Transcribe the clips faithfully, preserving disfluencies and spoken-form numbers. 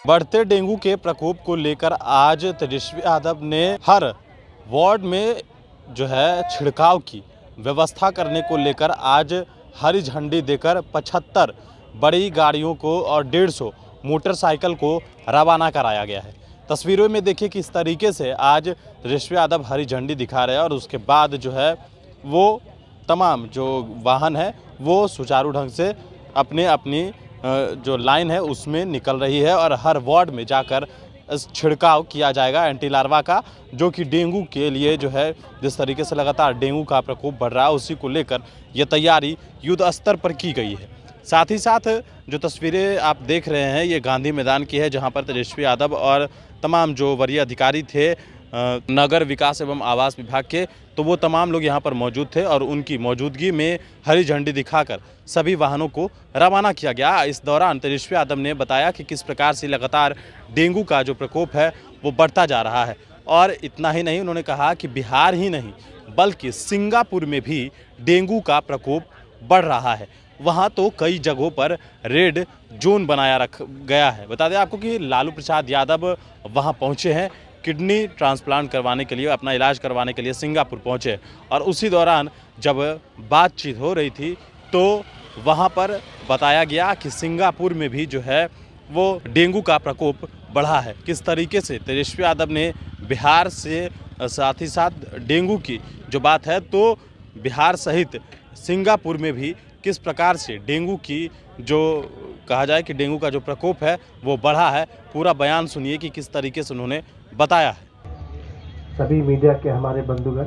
बढ़ते डेंगू के प्रकोप को लेकर आज तेजस्वी यादव ने हर वार्ड में जो है छिड़काव की व्यवस्था करने को लेकर आज हरी झंडी देकर पचहत्तर बड़ी गाड़ियों को और डेढ़ सौ मोटरसाइकिल को रवाना कराया गया है। तस्वीरों में देखिए कि इस तरीके से आज तेजस्वी यादव हरी झंडी दिखा रहे हैं और उसके बाद जो है वो तमाम जो वाहन है वो सुचारू ढंग से अपने अपनी जो लाइन है उसमें निकल रही है और हर वार्ड में जाकर छिड़काव किया जाएगा एंटी लार्वा का, जो कि डेंगू के लिए जो है जिस तरीके से लगातार डेंगू का प्रकोप बढ़ रहा है उसी को लेकर यह तैयारी युद्ध स्तर पर की गई है। साथ ही साथ जो तस्वीरें आप देख रहे हैं ये गांधी मैदान की है, जहां पर तेजस्वी यादव और तमाम जो वरीय अधिकारी थे नगर विकास एवं आवास विभाग के, तो वो तमाम लोग यहां पर मौजूद थे और उनकी मौजूदगी में हरी झंडी दिखाकर सभी वाहनों को रवाना किया गया। इस दौरान तेजस्वी यादव ने बताया कि किस प्रकार से लगातार डेंगू का जो प्रकोप है वो बढ़ता जा रहा है और इतना ही नहीं, उन्होंने कहा कि बिहार ही नहीं बल्कि सिंगापुर में भी डेंगू का प्रकोप बढ़ रहा है। वहाँ तो कई जगहों पर रेड जोन बनाया रख गया है। बता दें आपको कि लालू प्रसाद यादव वहाँ पहुँचे हैं किडनी ट्रांसप्लांट करवाने के लिए, अपना इलाज करवाने के लिए सिंगापुर पहुँचे और उसी दौरान जब बातचीत हो रही थी तो वहाँ पर बताया गया कि सिंगापुर में भी जो है वो डेंगू का प्रकोप बढ़ा है। किस तरीके से तेजस्वी यादव ने बिहार से साथ ही साथ डेंगू की जो बात है तो बिहार सहित सिंगापुर में भी किस प्रकार से डेंगू की जो कहा जाए कि डेंगू का जो प्रकोप है वो बढ़ा है, पूरा बयान सुनिए कि किस तरीके से उन्होंने बताया है। सभी मीडिया के हमारे बंधुगण,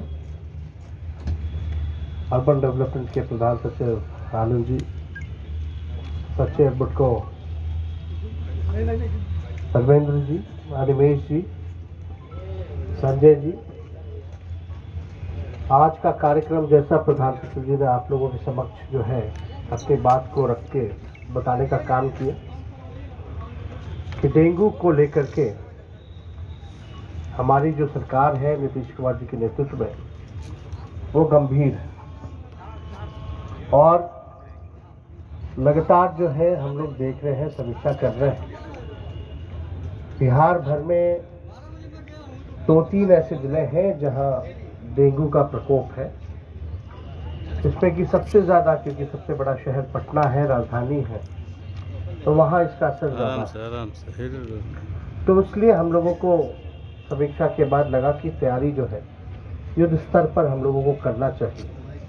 अर्बन डेवलपमेंट के प्रधान सचिव आनंद जी, सचिव बुटको धर्मेंद्र जी, अनिमेश जी, संजय जी, आज का कार्यक्रम जैसा प्रधान सचिव जी ने आप लोगों के समक्ष जो है अपनी बात को रख के बताने का काम किया कि डेंगू को लेकर के हमारी जो सरकार है नीतीश कुमार जी के नेतृत्व में वो गंभीर है और लगातार जो है हम लोग देख रहे हैं, समीक्षा कर रहे हैं। बिहार भर में दो तीन ऐसे जिले हैं जहां डेंगू का प्रकोप है, इसमें कि सबसे ज़्यादा, क्योंकि सबसे बड़ा शहर पटना है, राजधानी है, तो वहाँ इसका असर ज़्यादा है। तो इसलिए हम लोगों को समीक्षा के बाद लगा कि तैयारी जो है युद्ध स्तर पर हम लोगों को करना चाहिए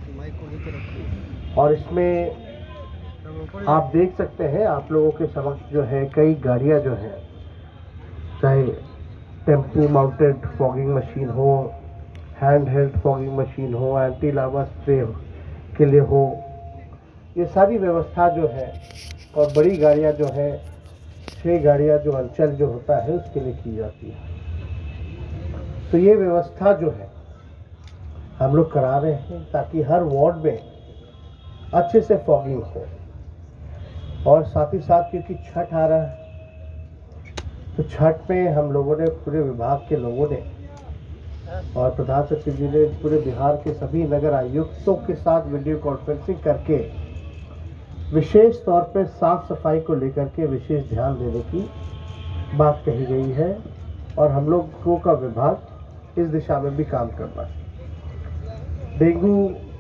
और इसमें आप देख सकते हैं, आप लोगों के समक्ष जो है कई गाड़ियाँ जो हैं, चाहे टेम्पो माउंटेड फॉगिंग मशीन हो, हैंड हेल्ड फॉगिंग मशीन हो, एंटी लार्वा स्प्रे के लिए हो, ये सारी व्यवस्था जो है और बड़ी गाड़ियाँ जो है, छः गाड़ियाँ जो अंचल जो होता है उसके लिए की जाती है। तो ये व्यवस्था जो है हम लोग करा रहे हैं ताकि हर वार्ड में अच्छे से फॉगिंग हो और साथ ही साथ क्योंकि छठ आ रहा है तो छठ में हम लोगों ने, पूरे विभाग के लोगों ने और प्रधान सचिव जी ने पूरे बिहार के सभी नगर आयुक्तों के साथ वीडियो कॉन्फ्रेंसिंग करके विशेष तौर पर साफ सफाई को लेकर के विशेष ध्यान देने की बात कही गई है और हम लोगों का विभाग इस दिशा में भी काम कर रहा है। डेंगू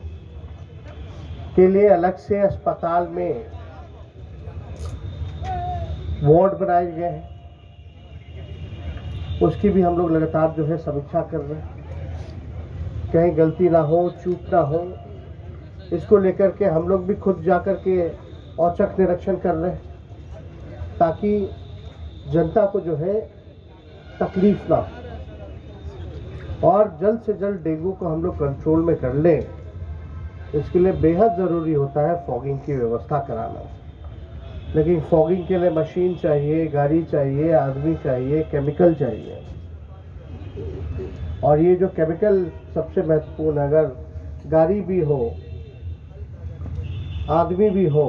के लिए अलग से अस्पताल में वार्ड बनाए गए हैं, उसकी भी हम लोग लगातार जो है समीक्षा कर रहे हैं, कहीं गलती ना हो, चूक ना हो, इसको लेकर के हम लोग भी खुद जाकर के औचक निरीक्षण कर रहे हैं ताकि जनता को जो है तकलीफ ना हो और जल्द से जल्द डेंगू को हम लोग कंट्रोल में कर लें। इसके लिए बेहद ज़रूरी होता है फॉगिंग की व्यवस्था कराना, लेकिन फॉगिंग के लिए मशीन चाहिए, गाड़ी चाहिए, आदमी चाहिए, केमिकल चाहिए और ये जो केमिकल सबसे महत्वपूर्ण, अगर गाड़ी भी हो, आदमी भी हो,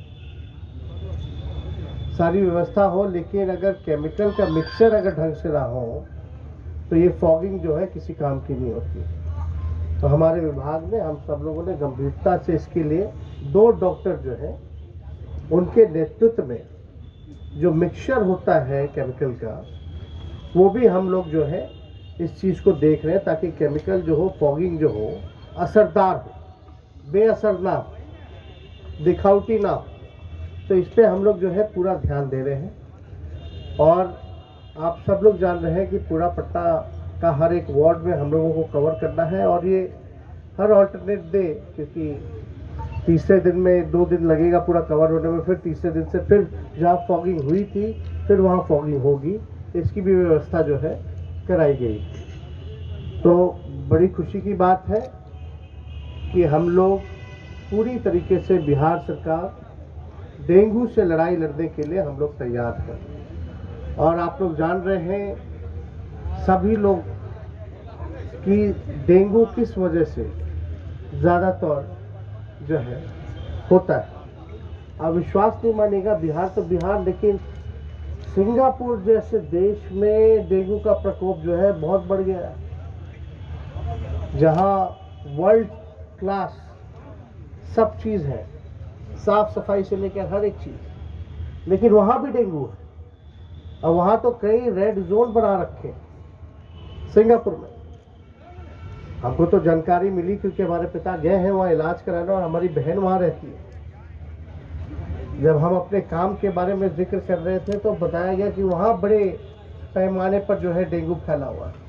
सारी व्यवस्था हो, लेकिन अगर केमिकल का मिक्सचर अगर ढंग से ना हो तो ये फॉगिंग जो है किसी काम की नहीं होती। तो हमारे विभाग ने, हम सब लोगों ने गंभीरता से इसके लिए दो डॉक्टर जो हैं उनके नेतृत्व में जो मिक्सचर होता है केमिकल का, वो भी हम लोग जो है इस चीज़ को देख रहे हैं ताकि केमिकल जो हो, फॉगिंग जो हो, असरदार हो, बेअसर ना हो, दिखावटी ना हो। तो इस पे हम लोग जो है पूरा ध्यान दे रहे हैं। और आप सब लोग जान रहे हैं कि पूरा पट्टा का हर एक वार्ड में हम लोगों को कवर करना है, और ये हर ऑल्टरनेट डे, क्योंकि तीसरे दिन में दो दिन लगेगा पूरा कवर होने में, फिर तीसरे दिन से फिर जहाँ फॉगिंग हुई थी फिर वहाँ फॉगिंग होगी, इसकी भी व्यवस्था जो है कराई गई। तो बड़ी खुशी की बात है कि हम लोग पूरी तरीके से, बिहार सरकार डेंगू से लड़ाई लड़ने के लिए हम लोग तैयार हैं। और आप लोग जान रहे हैं सभी लोग कि डेंगू किस वजह से ज़्यादातर जो है होता है। आप विश्वास नहीं मानेगा, बिहार तो बिहार, लेकिन सिंगापुर जैसे देश में डेंगू का प्रकोप जो है बहुत बढ़ गया है, जहां वर्ल्ड क्लास सब चीज़ है, साफ सफाई से लेकर हर एक चीज़, लेकिन वहाँ भी डेंगू है। और वहाँ तो कई रेड जोन बना रखे हैं सिंगापुर में। हमको तो जानकारी मिली क्योंकि हमारे पिता गए हैं वहाँ इलाज कराना, और हमारी बहन वहाँ रहती है। जब हम अपने काम के बारे में जिक्र कर रहे थे तो बताया गया कि वहाँ बड़े पैमाने पर जो है डेंगू फैला हुआ है।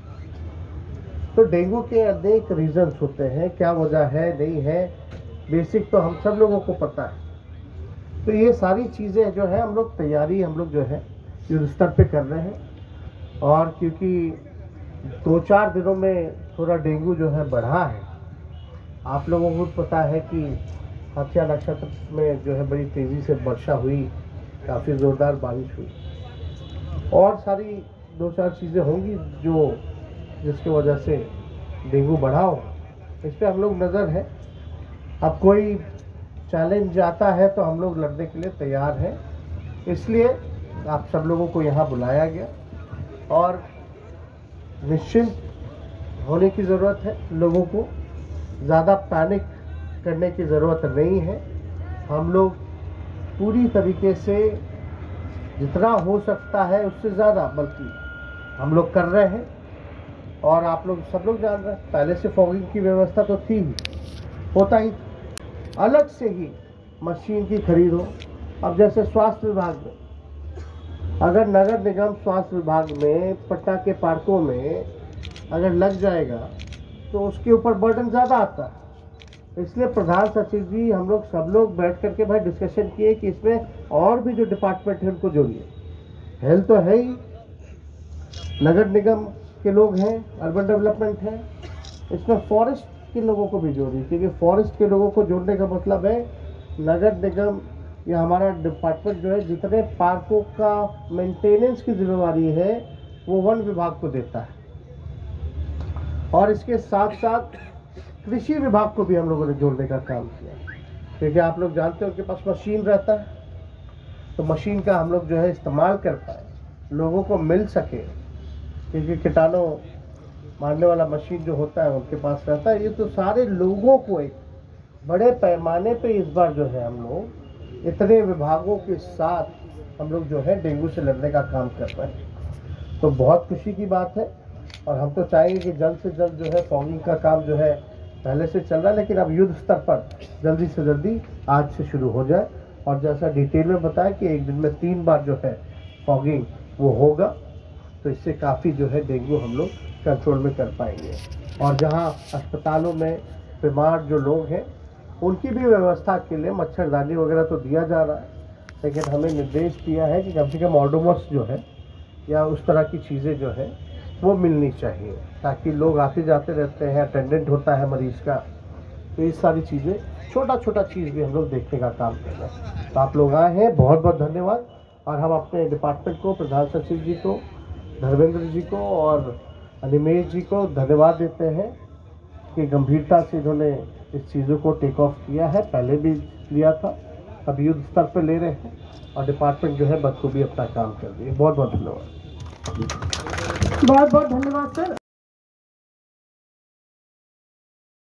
तो डेंगू के अनेक रीजंस होते हैं, क्या वजह है नहीं है, बेसिक तो हम सब लोगों को पता है। तो ये सारी चीज़ें जो है हम लोग तैयारी हम लोग जो है युद्ध स्तर पे कर रहे हैं। और क्योंकि दो चार दिनों में थोड़ा डेंगू जो है बढ़ा है, आप लोगों को पता है कि हत्या नक्षत्र में जो है बड़ी तेज़ी से वर्षा हुई, काफ़ी ज़ोरदार बारिश हुई, और सारी दो चार चीज़ें होंगी जो जिसकी वजह से डेंगू बढ़ा हो। इस पर हम लोग नज़र है। अब कोई चैलेंज आता है तो हम लोग लड़ने के लिए तैयार हैं। इसलिए आप सब लोगों को यहाँ बुलाया गया, और निश्चिंत होने की ज़रूरत है। लोगों को ज़्यादा पैनिक करने की ज़रूरत नहीं है। हम लोग पूरी तरीके से जितना हो सकता है उससे ज़्यादा बल्कि हम लोग कर रहे हैं। और आप लोग सब लोग जान रहे हैं पहले से फॉगिंग की व्यवस्था तो थी ही, होता ही, अलग से ही मशीन की खरीद हो। अब जैसे स्वास्थ्य विभाग में, अगर नगर निगम स्वास्थ्य विभाग में पट्टा के पार्कों में अगर लग जाएगा तो उसके ऊपर बर्डन ज़्यादा आता है। इसलिए प्रधान सचिव जी, हम लोग सब लोग बैठ करके भाई डिस्कशन किए कि इसमें और भी जो डिपार्टमेंट है उनको जोड़िए। हेल्थ तो है ही, नगर निगम के लोग हैं, अर्बन डेवलपमेंट है, इसमें फॉरेस्ट के लोगों को भी जोड़िए, क्योंकि फॉरेस्ट के लोगों को जोड़ने का मतलब है नगर निगम या हमारा डिपार्टमेंट जो है जितने पार्कों का मेंटेनेंस की जिम्मेवारी है वो वन विभाग को देता है। और इसके साथ साथ कृषि विभाग को भी हम लोगों ने जोड़ने का काम किया, क्योंकि आप लोग जानते हो उनके पास मशीन रहता है, तो मशीन का हम लोग जो है इस्तेमाल कर पाए, लोगों को मिल सके, क्योंकि कीटाणु मारने वाला मशीन जो होता है उनके पास रहता है। ये तो सारे लोगों को एक बड़े पैमाने पे इस बार जो है हम लोग इतने विभागों के साथ हम लोग जो है डेंगू से लड़ने का काम कर रहे हैं। तो बहुत खुशी की बात है, और हम तो चाहेंगे कि जल्द से जल्द जो है फॉगिंग का काम जो है पहले से चल रहा है, लेकिन अब युद्ध स्तर पर जल्दी से जल्दी आज से शुरू हो जाए। और जैसा डिटेल में बताया कि एक दिन में तीन बार जो है फॉगिंग वो होगा, तो इससे काफ़ी जो है डेंगू हम लोग कंट्रोल में कर पाएंगे। और जहां अस्पतालों में बीमार जो लोग हैं उनकी भी व्यवस्था के लिए मच्छरदानी वगैरह तो दिया जा रहा है, लेकिन हमें निर्देश दिया है कि कम से कम ऑडोमस जो है या उस तरह की चीज़ें जो है वो मिलनी चाहिए, ताकि लोग आते जाते रहते हैं, अटेंडेंट होता है मरीज़ का, तो ये सारी चीज़ें, छोटा छोटा चीज़ भी हम लोग देखने का काम कर रहे हैं। तो आप लोग आए हैं, बहुत बहुत धन्यवाद। और हम अपने डिपार्टमेंट को, प्रधान सचिव जी को, धर्मेंद्र जी को और अनिमेश जी को धन्यवाद देते हैं कि गंभीरता से इन्होंने इस चीज़ों को टेक ऑफ किया है। पहले भी लिया था, अब युद्ध स्तर पर ले रहे हैं, और डिपार्टमेंट जो है बखूबी अपना काम कर रही है। बहुत बहुत धन्यवाद। बहुत बहुत धन्यवाद सर।